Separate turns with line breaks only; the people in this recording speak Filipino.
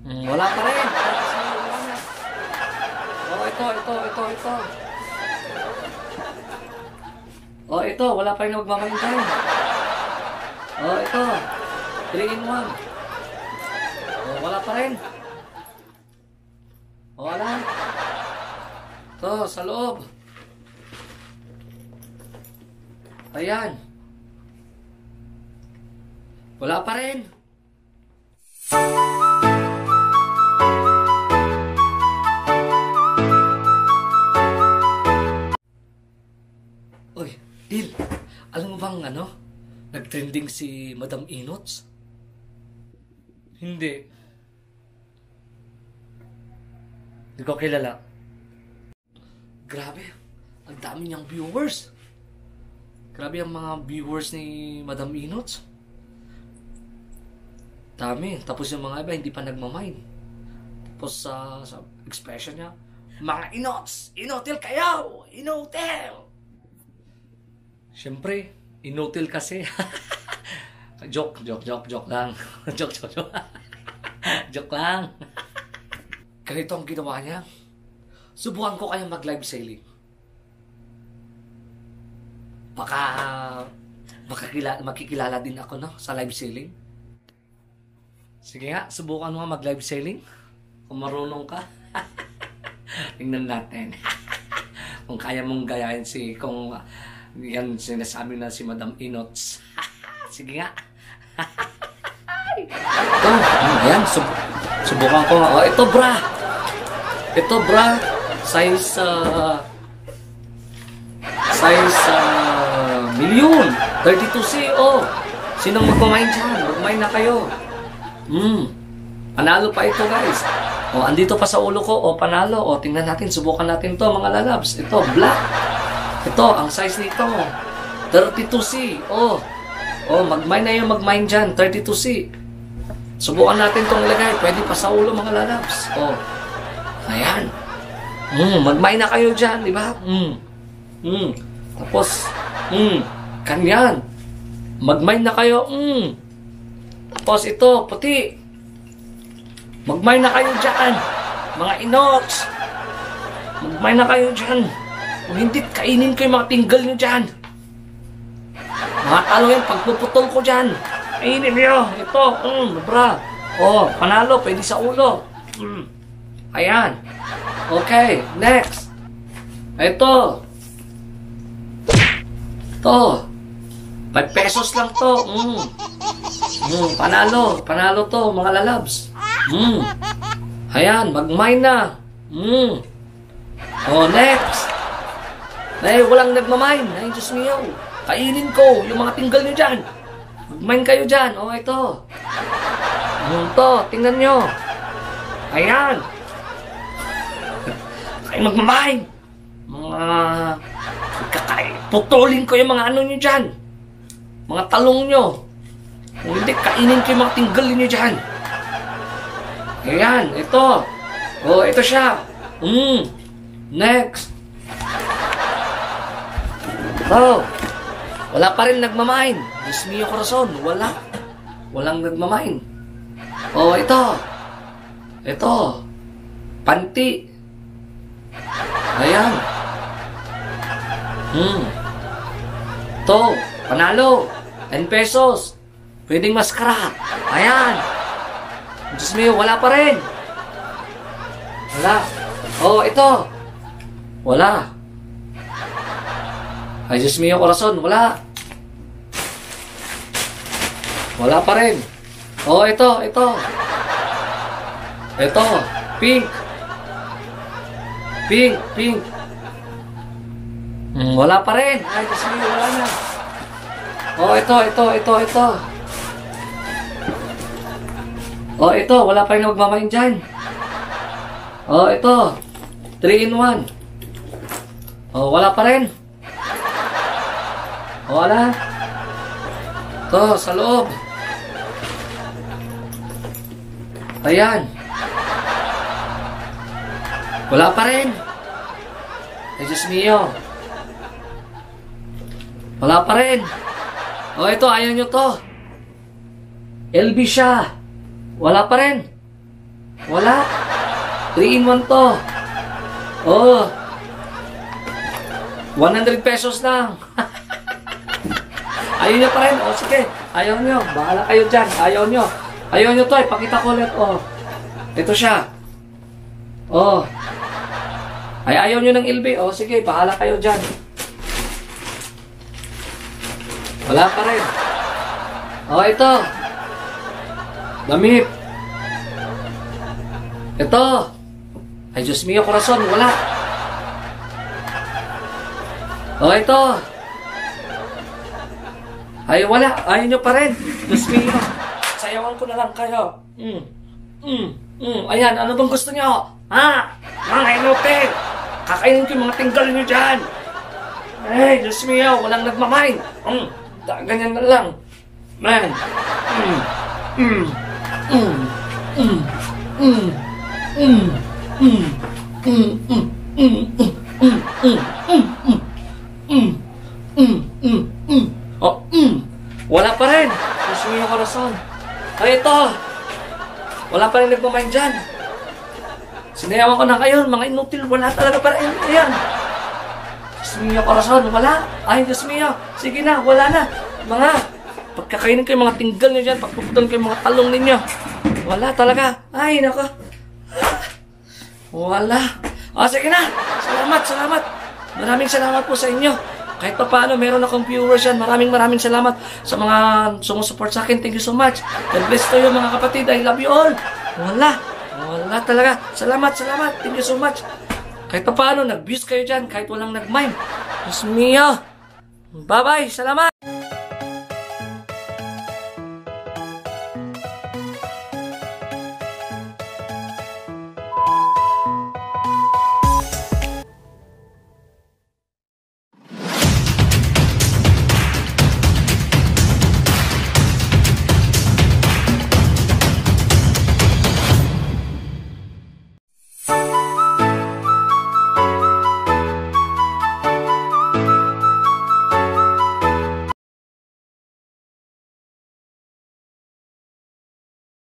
Wala pa rin. Wala na. Oh, ito. Oh, ito. Wala pa rin magmamain dyan. Oh, ito. 3 in 1. Oh, wala pa rin. Oh, wala. Ito, sa loob. Ayan. Wala pa rin. Uy, Dil, alam mo bang nag-trending si Madam Inots? Hindi. Hindi ko kilala. Grabe, ang dami niyang viewers. Grabe ang mga viewers ni Madam Inots. Dami. Tapos yung mga iba hindi pa nagmamine. Tapos sa expression niya, mga Inots! Inotil kayo! Inotil! Siyempre, inotil kasi. Joke lang. Joke. Joke lang. Ganito ang ginawa niya. Subukan ko kayang mag-live sailing. Baka makikilala din ako sa live sailing. Sige nga, subukan mo nga mag-live sailing. Kung marunong ka. Tingnan natin. Kung kaya mong gayahin kung yan sinasabi na si Madam Inots. Sige nga. Ito, ayan, subukan ko nga. Oh, ito bra. Size million. 32C, oh. Sinong magmamain dyan? Magmain na kayo. Panalo pa ito, guys. Oh, andito pa sa ulo ko. Oh, panalo. Oh, tingnan natin. Subukan natin to, mga lalabs. Ito, black. Ito, ang size nito. 32C. Oh. Oh, magmain na yung magmain dyan. 32C. Subukan natin tong ilagay. Pwede pa sa ulo, mga lalabs. Oh. Ayan. Magmain na kayo dyan, di ba? Tapos, kanyan. Magmain na kayo. Tapos ito, puti. Magmain na kayo dyan. Mga Inots. Magmain na kayo dyan. Kung hindi, kainin ko yung mga tinggal nyo dyan. Mga talo yan, pagpuputol ko dyan. Kainin nyo. Ito, bra. Oh, panalo, pwede sa ulo. Ayan. Okay, next. Ito. 5 pesos lang to. Panalo to, mga lalabs. Ayan, mag-mine na. Oh, next. Walang nagmamine. Ay, Diyos mio. Kainin ko yung mga tinggal nyo dyan. Mag-mine kayo dyan. Oh, ito. Ito, tingnan nyo. Ayan. Kayo magmamine. Putulin ko yung mga ano nyo dyan. Mga talong nyo. Kung hindi, kainin ko yung mga tinggal nyo dyan. Ayan, ito. Oh, ito siya. Next. Oh, wala pa rin nagmamine. Diyos mio corazon, wala. Walang nagmamine. Oh, ito. Ito. Panti. Ayan. Ito, panalo. 10 pesos. Pwedeng maskara. Ayan. Diyos mio, wala pa rin. Wala. Oh, ito. Wala. Ay, Diyos mio, corazon, wala. Wala pa rin. Oh, ito. Ito, pink. Pink. Wala pa rin. Ay, Diyos mio, wala na. Oh, ito. Oh, ito, wala pa rin magmamain dyan. Oh, ito. 3 in 1. Oh, wala pa rin. Oh, wala. Ito, sa loob. Ayan. Wala pa rin. Ay, Diyos mio. Wala pa rin. Oh, ito, ayaw nyo to. LB siya. Wala pa rin. Wala. 3 in 1 to. Oh. 100 pesos lang. Ayaw nyo pa rin. O sige. Ayaw nyo. Bahala kayo dyan. Ayaw nyo. Ayaw nyo to. Ipakita ko ulit. O. Ito siya. O. Ay, ayaw nyo ng ilbi. O sige. Bahala kayo dyan. Wala pa rin. O ito. Damit. Ito. Ay, Diyos mio, corazon. Wala. O ito. Ay, wala. Ayaw nyo pa rin. Diyos mio. Sayawan ko na lang kayo. Ayan, ano bang gusto nyo? Ha? Mga inutil. Kakainin ko yung mga tinggal nyo dyan. Ay, Diyos mio. Walang nagmamain. Ganyan na lang. Man. Wala pa rin. Gusto mo yung corazon. Ay, ito. Wala pa rin nagmamain dyan. Sinayawan ko na kayo, mga inutil. Wala talaga pa rin. Ayan. Gusto mo yung corazon. Wala. Ay, Diyos mio. Sige na, wala na. Mga, pagkakainin ko yung mga tinggal nyo dyan, pagpuputan ko yung mga talong ninyo. Wala talaga. Ay, nako. Wala. O, sige na. Salamat, salamat. Maraming salamat po sa inyo. Kahit pa paano, meron akong viewers yan. Maraming salamat sa mga sumusupport sa akin. Thank you so much. God bless to you mga kapatid. I love you all. Wala. Wala talaga. Salamat, salamat. Thank you so much. Kahit pa paano, nag-views kayo dyan. Kahit walang nag-mime. Diyos mio. Bye-bye. Salamat.